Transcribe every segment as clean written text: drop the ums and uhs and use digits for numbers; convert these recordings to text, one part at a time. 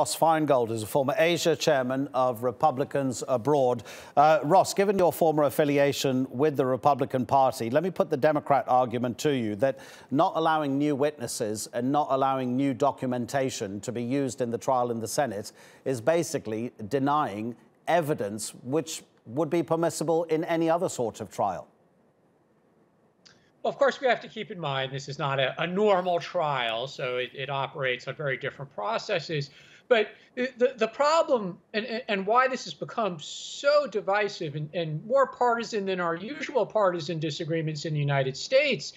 Ross Feingold is a former Asia chairman of Republicans Abroad. Ross, given your former affiliation with the Republican Party, let me put the Democrat argument to you that not allowing new witnesses and not allowing new documentation to be used in the trial in the Senate is basically denying evidence which would be permissible in any other sort of trial. Well, of course, we have to keep in mind this is not a normal trial, so it operates on very different processes. But the problem and why this has become so divisive and more partisan than our usual partisan disagreements in the United States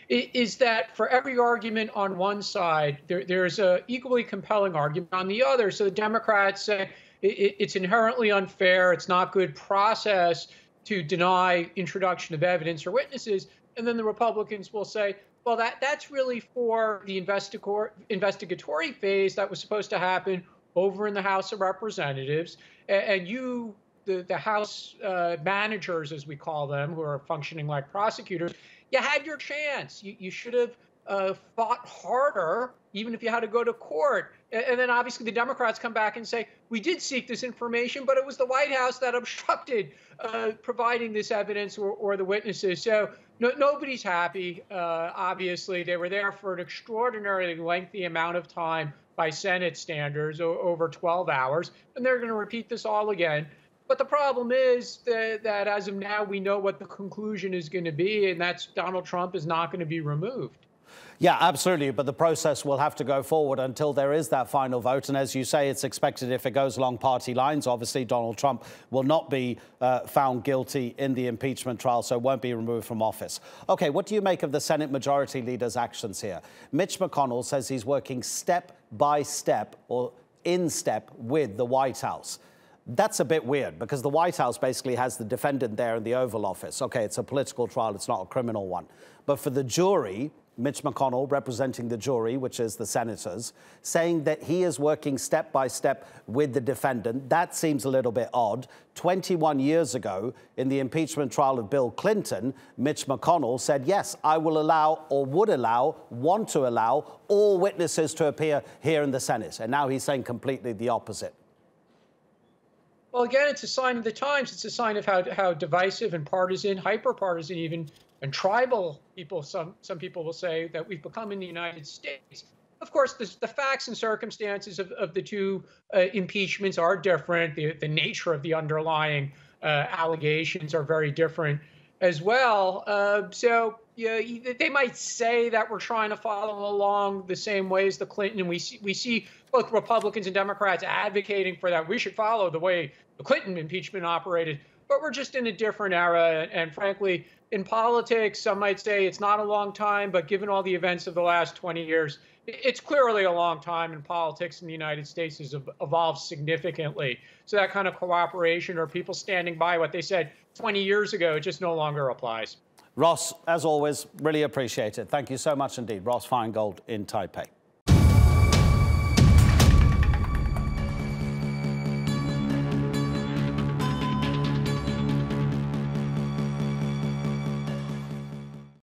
is that for every argument on one side, there's an equally compelling argument on the other. So the Democrats say it's inherently unfair, it's not good process to deny introduction of evidence or witnesses. And then the Republicans will say, well, that's really for the investigatory phase that was supposed to happen over in the House of Representatives. And you, the House managers, as we call them, who are functioning like prosecutors, you had your chance. You should have fought harder, even if you had to go to court. And then obviously the Democrats come back and say, we did seek this information, but it was the White House that obstructed providing this evidence or the witnesses. So nobody's happy. Obviously, they were there for an extraordinarily lengthy amount of time by Senate standards, over 12 hours, and they're going to repeat this all again. But the problem is that as of now, we know what the conclusion is going to be, and that's Donald Trump is not going to be removed. Yeah, absolutely. But the process will have to go forward until there is that final vote. And as you say, it's expected if it goes along party lines. Obviously, Donald Trump will not be found guilty in the impeachment trial, so won't be removed from office. OK, what do you make of the Senate Majority Leader's actions here? Mitch McConnell says he's working step by step or in step with the White House. That's a bit weird because the White House basically has the defendant there in the Oval Office. OK, it's a political trial. It's not a criminal one. But for the jury, Mitch McConnell, representing the jury, which is the senators, saying that he is working step by step with the defendant. That seems a little bit odd. 21 years ago, in the impeachment trial of Bill Clinton, Mitch McConnell said, yes, I will allow or would allow, want to allow all witnesses to appear here in the Senate. And now he's saying completely the opposite. Well, again, it's a sign of the times. It's a sign of how divisive and partisan, hyper-partisan even, and tribal people, some people will say, that we've become in the United States. Of course, the facts and circumstances of the two impeachments are different. The nature of the underlying allegations are very different as well. So yeah, they might say that we're trying to follow along the same way as the Clinton, and we see both Republicans and Democrats advocating for that. We should follow the way the Clinton impeachment operated. But we're just in a different era. And frankly, in politics, some might say it's not a long time, but given all the events of the last 20 years, it's clearly a long time, and politics in the United States has evolved significantly. So that kind of cooperation or people standing by what they said 20 years ago just no longer applies. Ross, as always, really appreciate it. Thank you so much indeed. Ross Feingold in Taipei.